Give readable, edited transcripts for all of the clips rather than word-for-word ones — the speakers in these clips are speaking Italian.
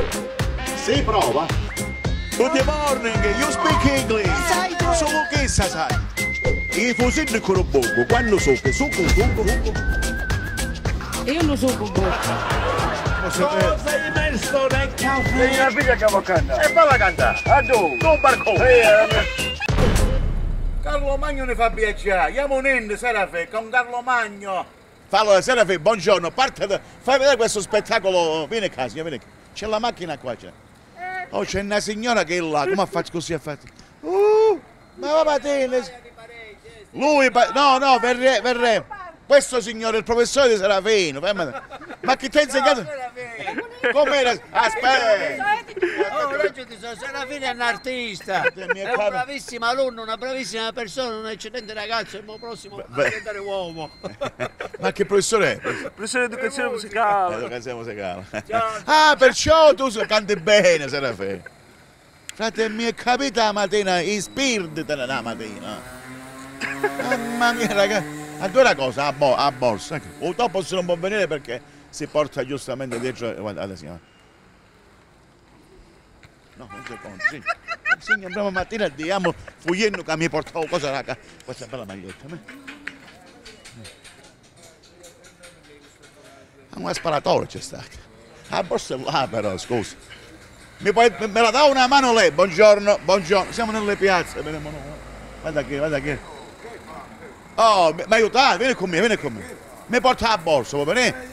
Sì, prova. Good morning, you speak English. Solo che sai. I fusilli con un poco, quando succo. Io non so con voi. Cosa hai messo nel caffè? Sei una figlia che vuoi cantare. E va a cantare. A tu. Tu barcone. Carlo Magno ne fa piacere. Andiamo un Serafè con Carlo Magno. Fallo, Serafì, buongiorno. Fai vedere questo spettacolo. Vieni a casa, vieni. C'è la macchina qua, c'è. Oh, c'è una signora che è là. Come faccio così a fare? Ma va bene. Lui, no, verremo. Questo signore, il professore di Serafino. Ma chi ti ha insegnato? Com'era? Aspetta. Serafino è un artista, è un bravissimo alunno, una bravissima persona, un eccellente ragazzo, il prossimo a diventare uomo. Ma che professore è? Professore di educazione musicale. Educazione musicale. Ah, perciò tu canti bene, Serafino. Frate, mi è capita la mattina, ispirditi la mattina. Mamma mia, ragazzi. A due una cosa, a borsa. O dopo se non può venire perché si porta giustamente dietro. Guarda, signora. No, un secondo, sì. Sì, andiamo mattina e diamo fugliendo che mi portavo cosa, raga. Questa è bella maglietta. Una sparatoria c'è stata. La borsa è là però, scusa. Me la dà una mano lei? Buongiorno. Siamo nelle piazze. Guarda che. Oh, mi aiutate, vieni con me. Mi porta la borsa, vuoi venire?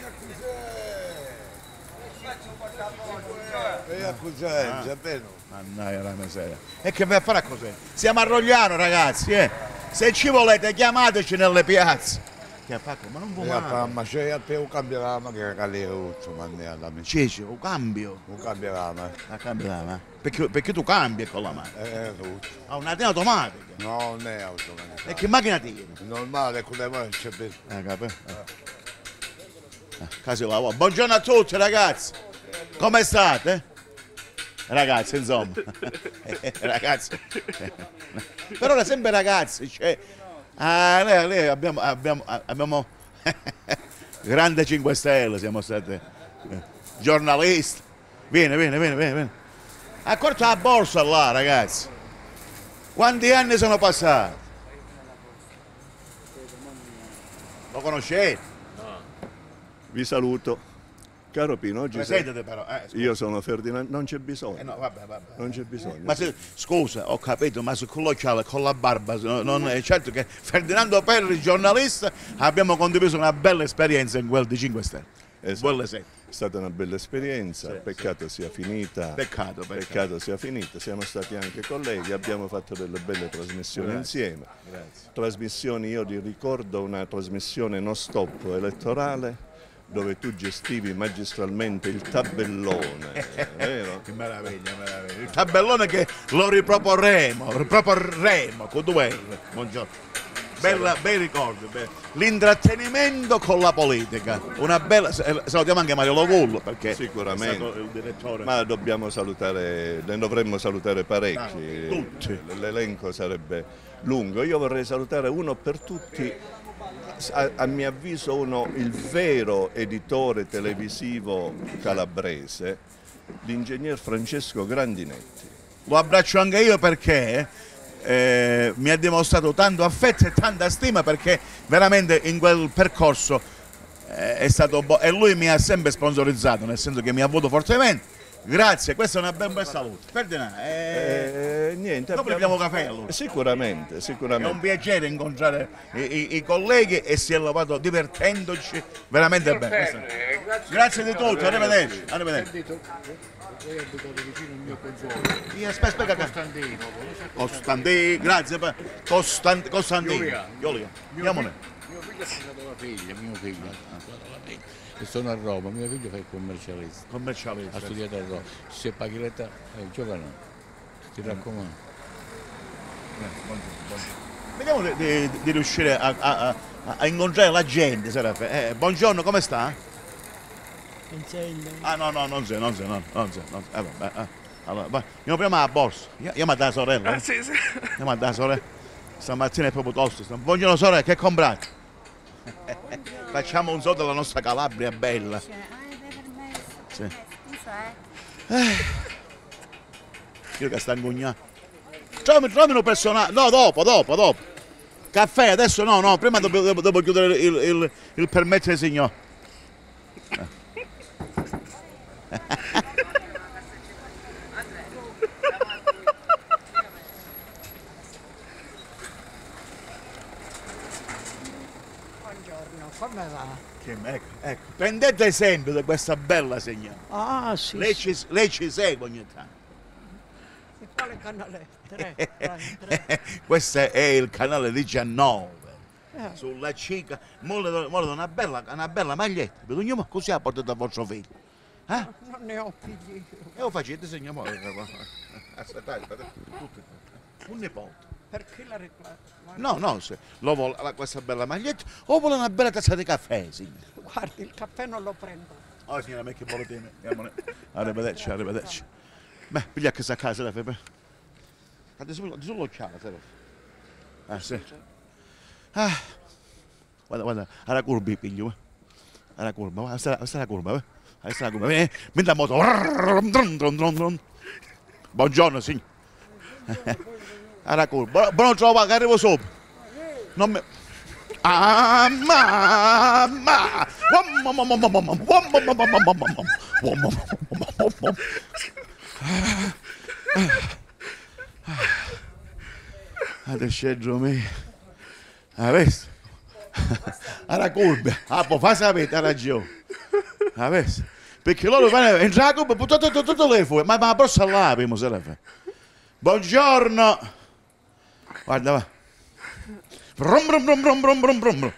Mannaggia la miseria. E che vai a fare così? Siamo a Rogliano, ragazzi, eh. Se ci volete chiamateci nelle piazze. Che fa? Ma non vuoi Ma c'è a te un cambio la macchina che lì Ceci, un cambio. un cambio la Perché tu cambi con la macchina? tutto. Ha una automatica. No, non è automatica. E che macchina tieni? Normale, con le mani c'è per. Capito? Casi lavoro. Buongiorno a tutti ragazzi. Come state? Ragazzi, insomma. Ragazzi. Per ora sempre ragazzi. Cioè, lei abbiamo grande 5 Stelle, siamo stati giornalisti. Vieni. Accorta la borsa là, ragazzi. Quanti anni sono passati? Lo conoscete? Vi saluto. Caro Pino, oggi Presentate però. io sono Ferdinando, non c'è bisogno. No, vabbè. Non c'è bisogno. Ma scusa, ho capito, ma con l'occhiale, con la barba, non è certo che Ferdinando Perri, giornalista, abbiamo condiviso una bella esperienza in quel di 5 Stelle. Esatto. È stata una bella esperienza, Sì, peccato sia finita. Peccato. Sia finita, siamo stati anche colleghi, abbiamo fatto delle belle trasmissioni insieme. Grazie. Trasmissioni, io ti ricordo una trasmissione non stop elettorale dove tu gestivi magistralmente il tabellone, vero? Che meraviglia. Il tabellone che lo riproporremo con due R. Buongiorno. Bei ricordi, l'intrattenimento con la politica, una bella, salutiamo anche Mario Lovullo perché Sicuramente. è stato il direttore. Ma dobbiamo salutare, ne dovremmo salutare parecchi, tutti. L'elenco sarebbe lungo. Io vorrei salutare uno per tutti, a mio avviso il vero editore televisivo calabrese, l'ingegner Francesco Grandinetti. Lo abbraccio anche io perché mi ha dimostrato tanto affetto e tanta stima perché veramente in quel percorso è stato e lui mi ha sempre sponsorizzato, nel senso che mi ha avuto fortemente. Grazie, questa è una ben bella salute. Ferdinando, Niente, dopo abbiamo caffè allora. Sicuramente. È un piacere incontrare i colleghi e si è lavorato divertendoci veramente bene. Grazie di tutto, arrivederci. Lei è abitato vicino al mio consuolo. Aspetta, Costantino, grazie. Costantino. Andiamone. Mio figlio è sposato la figlia, mio figlio. E sono a Roma, mio figlio fa il commercialista. Ha studiato a Roma. Se paghi l'età, giovane, ti raccomando. Vediamo di riuscire a incontrare la gente. Buongiorno, come sta? Ah no, non sei. Vabbè. Allora, andiamo prima alla borsa. Chiama da sorella. Sì. Chiama da sorella. Stamattina è proprio tosto. Buongiorno sorella, che comprate? Facciamo un soldo della nostra Calabria bella. Sì. Io che sta ingugnando. Trovami un personaggio. No, dopo. Caffè, adesso no, prima devo chiudere il permesso del signore. Buongiorno, come va? Ecco, prendete esempio da questa bella signora. Ah, sì. Lei ci segue ogni tanto. E quale canale? 3. Questo è il canale 19. Sulla cica, muore una bella maglietta. Vedete, così ha portato a vostro figlio. Non ne ho figli. E lo facete, signor. Aspettate. Un nipote. Perché la reclama? No, se lo vuole questa bella maglietta o vuole una bella tazza di caffè, signor. Guardi, il caffè non lo prendo. Oh, signora, me che volete? Arrivederci. Beh, piglia questa casa, la fai. Fate sull'occhiale, sì. Guarda, alla curva piglio, alla curva, sta la curva, vieni da moto. Buongiorno, signor. Alla curva, buon trovato che arrivo sopra. Non mi... mamma! Adesso me. Avessi? Alla curva, poi fa sapere, ha ragione. Avessi? Perché loro vanno entrare la curva, tutto le fuori, ma la borsa là, prima sera fa. Buongiorno. Guarda, va. Brum.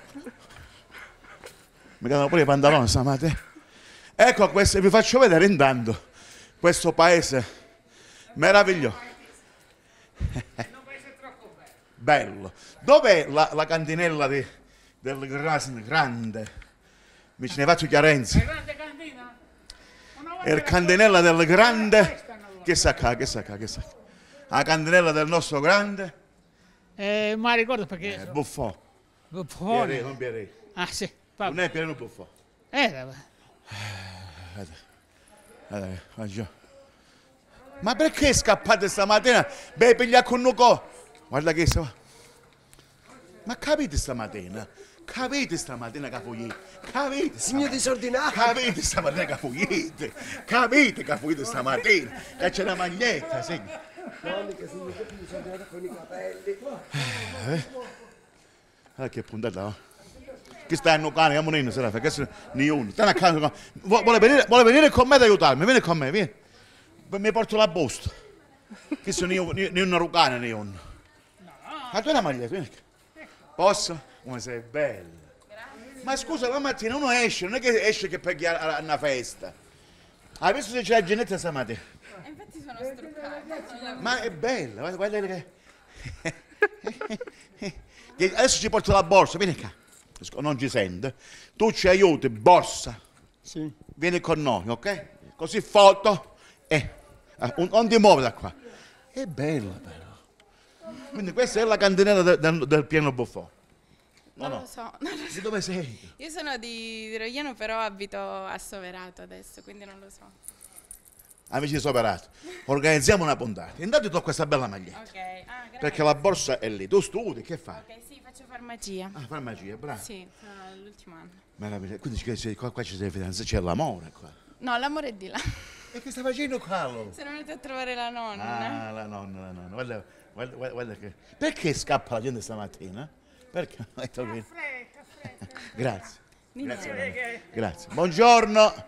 Mi danno pure i pantaloni stamattina. Ecco, questo vi faccio vedere intanto questo paese meraviglioso. Bello. Dov'è la cantinella del grande? Mi ce ne faccio chiarenza. La grande cantina? È il cantinella del grande. Che sa qua? La cantinella del nostro grande. Ma ricordo perché... Buffon. Buffone. Non Pierre. Ah, sì. Non è Pierre Buffon. Ma perché scappate stamattina? Beh, piglia con Nuco. Guarda che sta. Ma capite stamattina che fuggite? Capite? Signor disordinato! Capite stamattina che fuggite? Capite che fuggite stamattina? Che c'è la maglietta, sì. Monica, signor disordinato con i capelli. Guarda che puntata, no? Che stai a nucare, andiamo in sera, perché ne uno. Stai a casa, vuole venire con me ad aiutarmi, vieni con me, vieni. Mi porto la busta. Che sono io una rucana, ne uno. Ma tu hai la maglietta, vieni. Posso? Come sei bella. Grazie. Ma scusa, la mattina uno esce, non è che esce che per a una festa. Hai visto se c'è la ginetta stamattina? Infatti sono struccata. Ma è bella, guarda che... Adesso ci porto la borsa, vieni qua. Non ci sente. Tu ci aiuti, borsa. Sì. Vieni con noi, ok? Così foto non ti muovi da qua. È bella però. Quindi questa è la cantinella del piano Buffon. Non lo so. Di dove sei? Io sono di Rogliano, però abito a Soverato adesso, quindi non lo so. Amici di Soverato, organizziamo una puntata. Intanto ti do questa bella maglietta. Ok, grazie. Perché la borsa è lì. Tu studi, che fai? Ok, sì, faccio farmacia. Farmacia, bravo. Sì, sono all'ultimo anno. Meraviglia. Quindi qua ci sei fidanzata, c'è l'amore qua. No, l'amore è di là. E che sta facendo qua? Sono venuta a trovare la nonna. Ah, la nonna. Guarda che... Perché scappa la gente stamattina? Perché? Caffè. Grazie. Grazie. Buongiorno.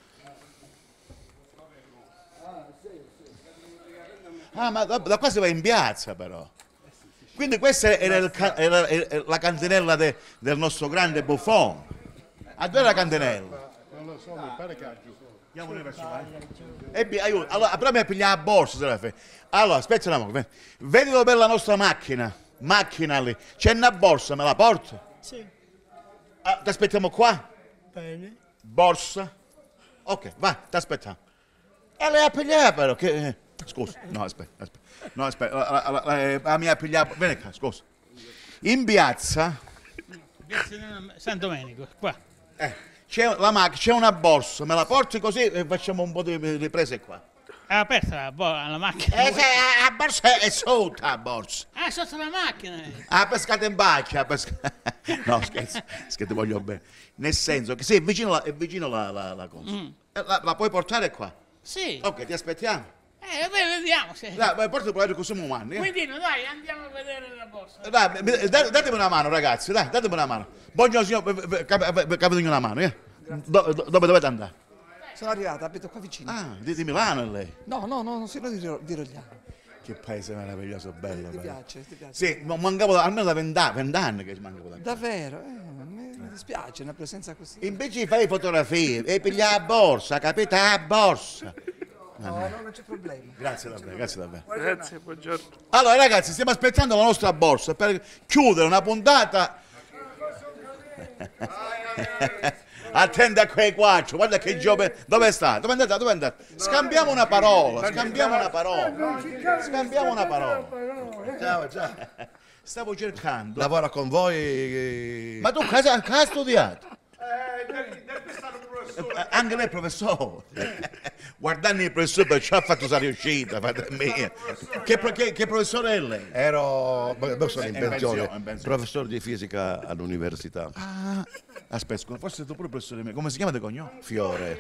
Ah, ma da qua si va in piazza però. Quindi questa era la cantinella del nostro grande Buffon. A dove è la cantinella? Non lo so, mi pare che ha giù. Andiamo noi verso qua. Aiuto. Allora, però mi pigliare la borsa. Allora, aspetta un attimo. Vedi dove è la nostra macchina? Macchina lì. C'è una borsa, me la porto? Sì. Ti aspettiamo qua? Bene. Borsa. Ok, vai, ti aspettiamo. E lei ha pigliato però che... Scusa, no, aspetta. No, aspetta, la mia pigliata... Vieni qua, scusa. In piazza... San Domenico, qua. c'è una borsa, me la porti così e facciamo un po' di riprese qua. È aperta la macchina. La borsa è sotto la borsa. Ah, sotto la macchina. Ha pescato in bacca, No, scherzo, che ti voglio bene. Nel senso che sì, è vicino la cosa. La puoi portare qua? Sì. Ok, ti aspettiamo. Vediamo se. Dai, porta il così umano. Quindi dai, andiamo a vedere la borsa. Dai, datemi una mano, ragazzi, dai, datemi una mano. Buongiorno signor, capitemi una mano, Dove dovete andare? Sono arrivata, abito qua vicino. Ah, di Milano è lei? No, sono di Rogliano. Che paese meraviglioso, bello. Ti piace? Sì, ma mancavo almeno da 20 anni che mancavo da qui. Davvero? Mi dispiace una presenza così. Invece di fare fotografie e pigliare la borsa, capite? La borsa. No, non c'è problema. Grazie davvero, grazie davvero. Grazie, buongiorno. Allora ragazzi, stiamo aspettando la nostra borsa per chiudere una puntata. Attenta a quei quattro, guarda che giove. Dove sta? Dove è andata? Scambiamo una parola. Ciao. Stavo cercando. Lavora con voi? Ma tu cosa hai studiato? Anche lei è professore. Guardando il professore perciò ha fatto la riuscita, mia. Che professore è lei? Sono in pensione, professore di fisica all'università. Aspetta, forse tu pure professore mio. Come si chiama di cognome? Fiore.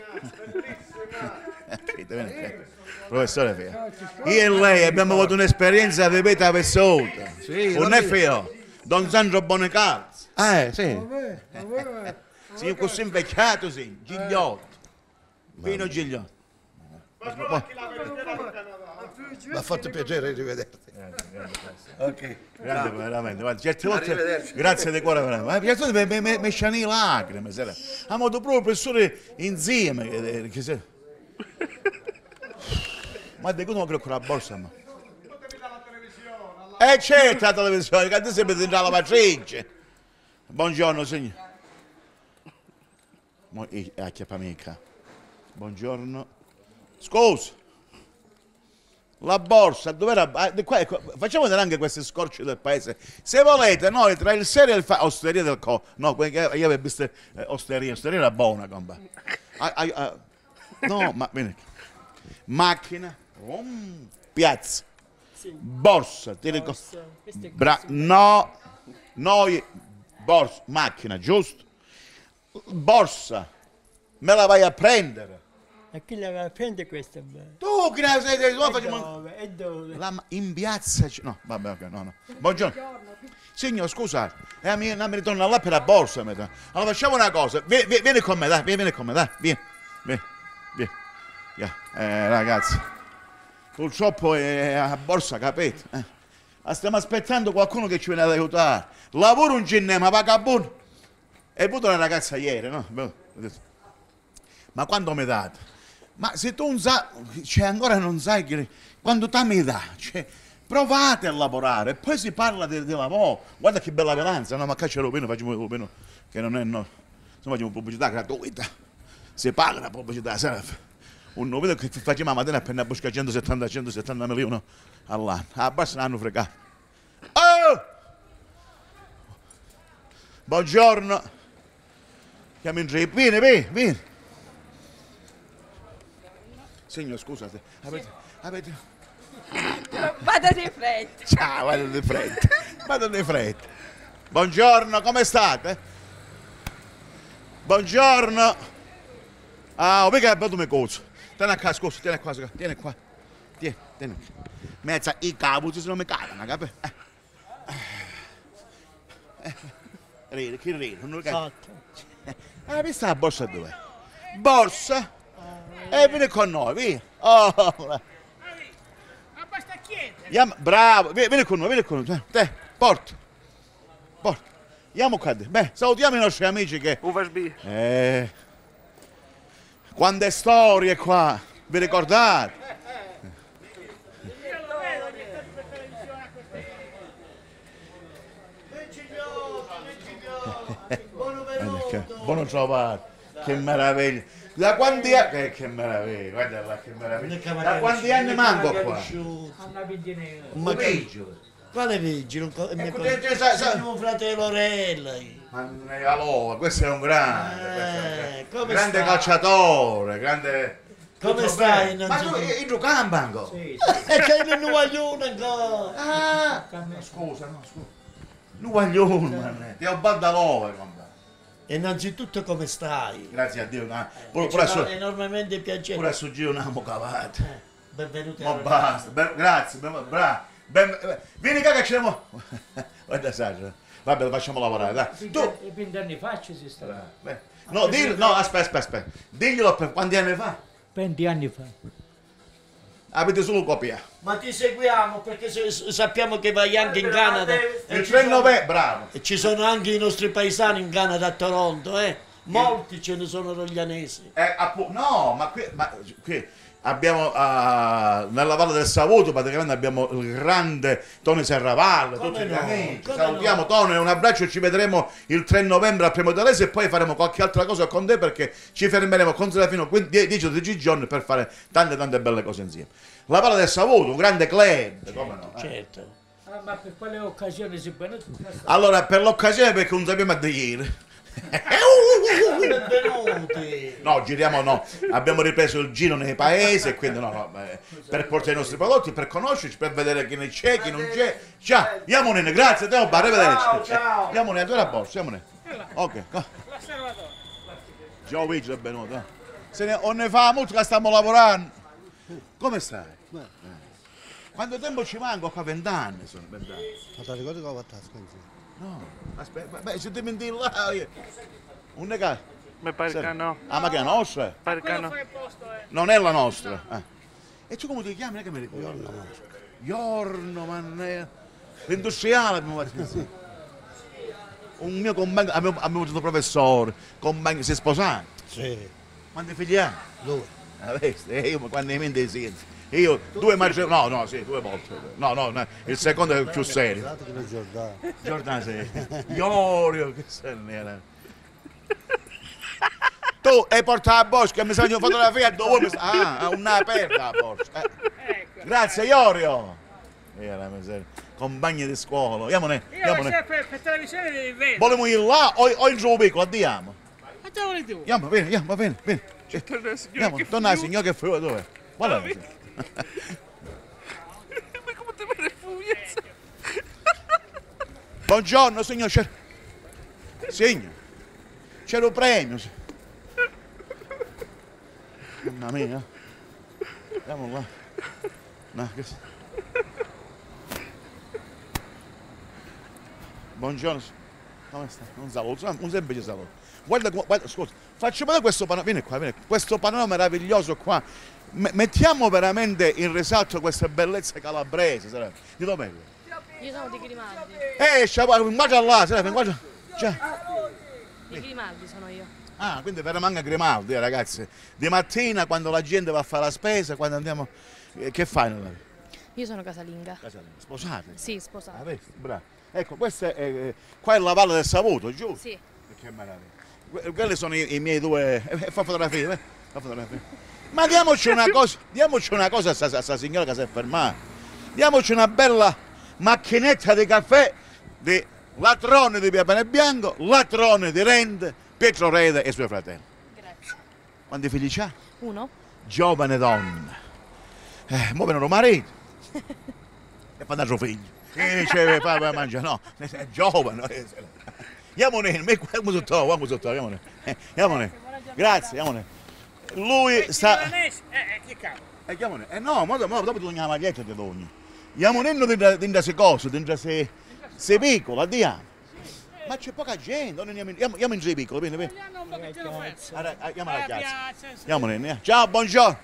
Professore Fiore. Io e lei abbiamo avuto un'esperienza di vita vissuta. Sì, un figlio, Don Sandro Bonecalzi. Sì. Sì, così invecchiato, sì, Gigliotto. Pino Gigliotto. Mi ha fatto piacere rivederti. Ok, grande veramente. Guarda, certe volte, grazie di cuore veramente. Certe volte mi sciani le lacrime. Abbiamo avuto proprio professore insieme. Ma di come credo con la borsa? Certo la televisione, che adesso sempre dentro la lavatrice. Buongiorno signore. Mica. Buongiorno. Scusa. La borsa, dov'era? Facciamo vedere anche questi scorci del paese. Se volete, noi tra il serio e il osteria del no, io avevo visto osteria era buona, compa. No, ma bene. Macchina, piazza, borsa, no, noi, borsa, macchina, giusto? Borsa, me la vai a prendere. E chi la va a prendere questa? Tu che ne sei? E dove? In piazza. No, vabbè, ok, no. Buongiorno. Signor, scusate, mi ritorno là per la borsa. Allora facciamo una cosa. Vieni con me, dai, vieni con me, dai. Vieni. Ragazzi, purtroppo è a borsa, capite? Stiamo aspettando qualcuno che ci viene ad aiutare. Lavoro un cinema, vagabondo. Hai avuto una ragazza ieri, no? Ma quando mi date? Ma se tu non sai, ancora non sai che quando ti mi dà, provate a lavorare, poi si parla di lavoro. Guarda che bella valanza, no? Ma caccia Rubino, facciamo il Rubino, che non è, no. Se facciamo pubblicità gratuita, si paga la pubblicità, un Rubino che facciamo la mattina per ne buscare 170 milioni all'anno, a basta l'hanno fregato. Oh! Buongiorno, chiamo in giù, vieni. Signor, scusate, avete... Vado di fretta. Ciao, vado di fretta. Buongiorno, come state? Buongiorno. Mica è mi cosa. Tieni qua, scusa, tieni qua. Tieni. Mezza i cavuti se non mi cadono, capi? Ride, non lo capisco. Questa la borsa dov'è? Borsa? Vieni con noi, via. Basta chiedere. Bravo, vieni con noi. Te, porta. Andiamo qua. Beh, salutiamo i nostri amici che... Quante storie qua, vi ricordate? Buono trovato, che meraviglia. Da quanti anni? Che meraviglia, guarda là che meraviglia. Da quanti anni manco qua? Ma che? Quale vigile? Mio fratello Orella. Allora, questo è un grande. Come grande stai? calciatore, grande. Come stai? Ma tu in giocando banco? Sì. E che non voglio ancora. Ah, scusa, no, scusa. Non voglio uno, ti ho bandalove, compà. Innanzitutto come stai? Grazie a Dio. Ci fa enormemente piacere. Pure a suo giro non abbiamo cavato. Benvenuti Ma basta, grazie, bravo. Vieni qua che ci siamo. Guarda Sasha. Vabbè, lo facciamo lavorare, dai. Tu. 20 anni fa ci si sta. No, no, aspetta. Diglielo per quanti anni fa? 20 anni fa. Avete solo copia. Ma ti seguiamo perché sappiamo che vai anche in Canada. Il 3 novembre, bravo. E ci sono anche i nostri paesani in Canada a Toronto, eh? Molti ce ne sono roglianesi. No, ma qui abbiamo nella Valle del Savuto praticamente abbiamo il grande Tony Serravalle, tutti gli amici. Salutiamo Tony, un abbraccio e ci vedremo il 3 novembre al Primo Telese e poi faremo qualche altra cosa con te perché ci fermeremo con Serafino 10 giorni per fare tante belle cose insieme. La Valle del Savuto, un grande club, come no? Certo. Ah, ma per quale occasione si può? Allora, per l'occasione perché non sappiamo a ieri. Benvenuti! No, giriamo no, abbiamo ripreso il giro nei paesi e quindi per portare i nostri prodotti, per conoscerci, per vedere chi ne c'è, chi non c'è. Ciao, Yamonene, grazie, te arrivederci. Ciao. Yamonene, tu la borsa, Yamonene. Ok. Ciao Vigile, benvenuto. Non ne fa molto che stiamo lavorando. Come stai? Quanto tempo ci manco? Qua 20 anni sono, 20 anni. Ma ti ricordi che ho fatto la sconfitta? No, aspetta, se ti menti là, un negato. Mi pare che no. Ah, ma che è la nostra? Pare che no. Non è la nostra. E tu come ti chiami? Non è che mi ricordo. Giorno, man. L'industriale abbiamo fatto insieme. Un mio compagno, abbiamo avuto un professore, compagno, si è sposato? Sì. Quanti figli ha? 2. Io quando mi mente sì. Io 2 matrimonio, no, sì, 2 volte. No, il secondo è il più serio. Giordano sì. Iorio, che se n'era. Tu hai portato a Bosco e mi sei una fotografia dove una aperta a Bosco. Grazie Iorio. Compagni di scuola. Andiamone. Per televisione devi vedere. Vogliamo ir là o il gioco piccolo? Andiamo. Ma te vuoi tu? Andiamo, vieni. Andiamo, torna al signore che frutta dove? Guarda. Ma come ti vede fumiezza? Buongiorno signor, signor, c'è un premio. Mamma mia. Andiamo là. No, buongiorno. Come sta? Un saluto, un semplice saluto. Guarda, scusa, faccio vedere questo panorama. Vieni qua, questo panorama meraviglioso qua. Mettiamo veramente in risalto queste bellezze calabresi. Di dov'è? Io sono di Grimaldi. Guarda là, guarda. Di Grimaldi sono io. Ah, quindi verremo anche a Grimaldi, ragazzi. Di mattina quando la gente va a fare la spesa, quando andiamo. Che fai? Io sono casalinga. Sposate? Sì, sposata. Bravo. Ecco, questa è. Qua è la Valle del Savuto, giusto? Sì. Che meraviglia. Quelli sono i miei due. Fa fotografie, fa fotografie. Ma diamoci una cosa a sta signora che si è fermata. Diamoci una bella macchinetta di caffè di Latrone di Via Panebianco, Latrone di Rende, Pietro Rede e i suoi fratelli. Grazie. Quanti figli c'ha? 1. Giovane donna. Mo vengono mariti. E fa un altro figlio. Dice, papà mangia, no, è giovane. Andiamone, come sotto, andiamone. Grazie, andiamone. Lui sta. Che cavolo? No, ma dopo tu la maglietta di dogni. Andiamo dentro se cose, dentro se piccolo, andiamo. Ma c'è poca gente, andiamo in piccolo, vieni. Andiamo alla piazza. Andiamo. Ciao, buongiorno.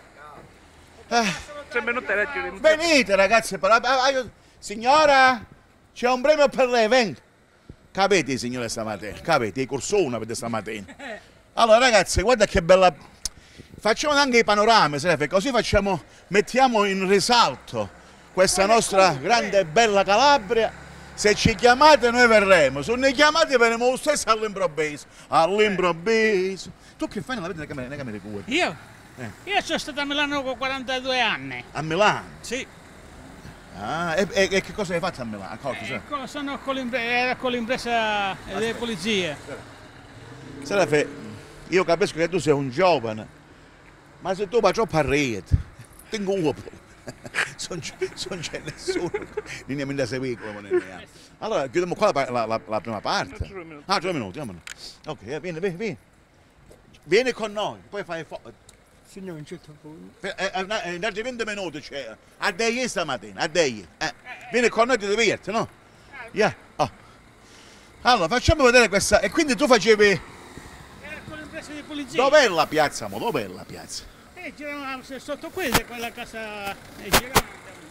Venite ragazzi, signora, c'è un premio per lei, venga. Capite signore stamattina, capite, i corsoni avete stamattina. Allora ragazzi, guarda che bella. Facciamo anche i panorami, così mettiamo in risalto questa nostra grande e bella Calabria. Se ci chiamate noi verremo, se non ne chiamate verremo lo stesso all'improvviso. All'improvviso. Tu che fai nella vita nelle camere cure? Io? Io sono stato a Milano con 42 anni. A Milano? Sì. Ah, e che cosa hai fatto a Milano? A cosa? Sono con l'impresa delle pulizie. Serafe, io capisco che tu sei un giovane, ma se tu vai troppo a rete, tengo un uopo. Non c'è nessuno, non mi da seguire. Allora, chiudiamo qua la prima parte. 3 minuti, ok, vieni. Vieni con noi, poi fai foto. Signore, un certo punto. In 20 minuti c'è. A dei stamattina, a dei. Vieni con noi, ti diverti, no? Yeah. Oh. Allora, facciamo vedere questa. E quindi tu facevi. Era con l'impresa di polizia. Dov'è la piazza, mo? Dov'è la piazza? Giravamo sotto quella casa. Giravamo.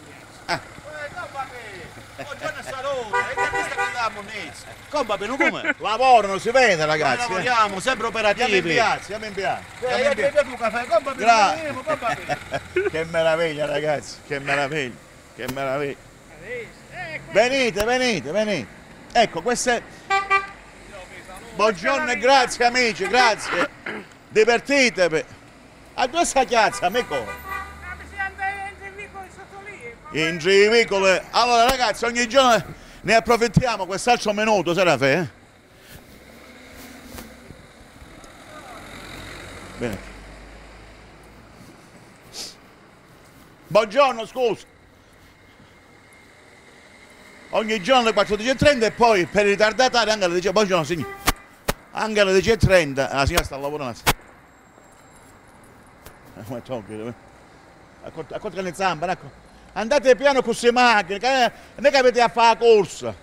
Buongiorno salute, e che questa che andiamo Nizza? Come? Lavorano, si vede ragazzi. Lavoriamo, sempre operativi. Siamo in piazza. Io bevo caffè, compra. Che meraviglia ragazzi, che meraviglia. Venite. Ecco, queste. Buongiorno e grazie amici, grazie. Divertitevi. A dove sta chiazza, amico? In vicole. Allora ragazzi, ogni giorno ne approfittiamo quest'altro minuto, Serafe. Bene. Buongiorno, scusa. Ogni giorno alle 14:30 e poi per i ritardatari anche alle 10. Buongiorno signore. Anche alle 10:30. La signora sta lavorando. Accorta le zampe, ecco. Andate piano con queste macchine, non è che avete a fare la corsa.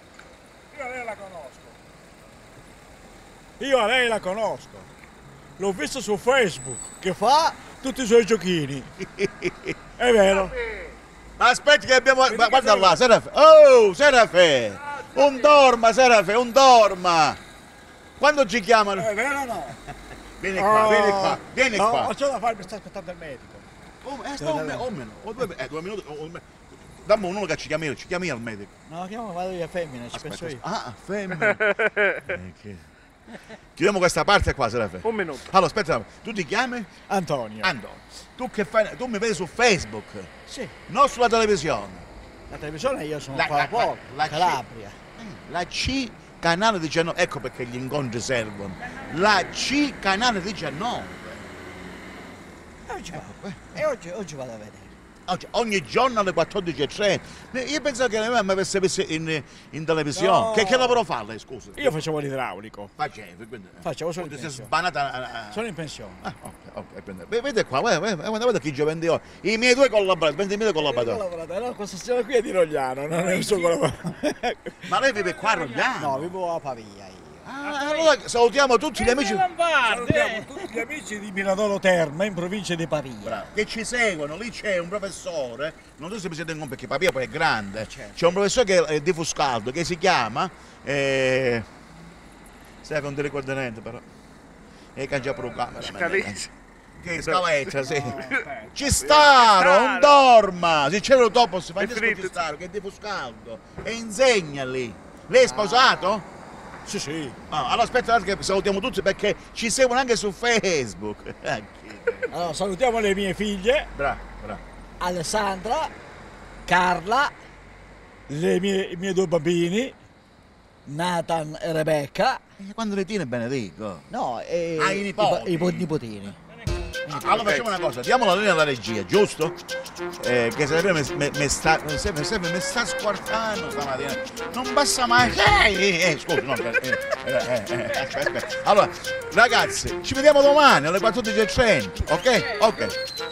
Io a lei la conosco. L'ho visto su Facebook che fa tutti i suoi giochini. È vero. Ma aspetti che abbiamo. Guarda là, Serafe. Oh, Serafe! Un dorma, Serafe, un dorma! Quando ci chiamano? È vero o no? Vieni qua. Ho c'ho da fare, mi sta aspettando il medico. O meno, 2 minuti. Dammi uno che ci chiami al medico. No, vado io a femmina, ci penso io. Ah, femmina. Chiudiamo questa parte qua, Serafe. 1 minuto. Allora, aspetta, tu ti chiami? Antonio. Tu che fai? Tu mi vedi su Facebook? Sì. Non sulla televisione. La televisione io sono qua poco, Calabria. La C, canale 19. Ecco perché gli incontri servono. La C, canale 19. Oggi vado a vedere. Ogni giorno alle 14:30. Io pensavo che mi avesse visto in televisione. No. Che lavoro fa lei, scusa? Io facevo l'idraulico. Facevo, sono in sei pensione. sbanata. Sono in pensione. Vedete qua, guarda chi vendi io. I miei 2 collaboratori. No, questa signora qui è di Rogliano, non è un suo collaboratore. Ma lei vive qua a Rogliano? No, vivo a Pavia io. Allora salutiamo tutti gli amici. Salutiamo tutti gli amici di Miradoro Terme in provincia di Pavia. Bravo. Che ci seguono, lì c'è un professore, non so se vi siete in conto perché Pavia poi è grande, c'è un professore che è di Fuscaldo che si chiama sai che non ti ricordo niente però e cangia per la camera che scaletta, sì. Cistaro, un dorma, se c'era il topo si fa il Cistaro che è di Fuscaldo e insegna lì. Lei è sposato? Sì. Allora aspetta che salutiamo tutti perché ci seguono anche su Facebook. Allora salutiamo le mie figlie. Bravo. Alessandra, Carla, i miei 2 bambini, Nathan e Rebecca. Quando le tiene Benedico? No, i nipoti. I nipotini. Allora facciamo una cosa, diamo la linea alla regia, giusto? Che sempre mi sta squartando stamattina. Non passa mai. Scusa, no. Aspetta. Allora, ragazzi, ci vediamo domani alle 14:30, ok? Ok.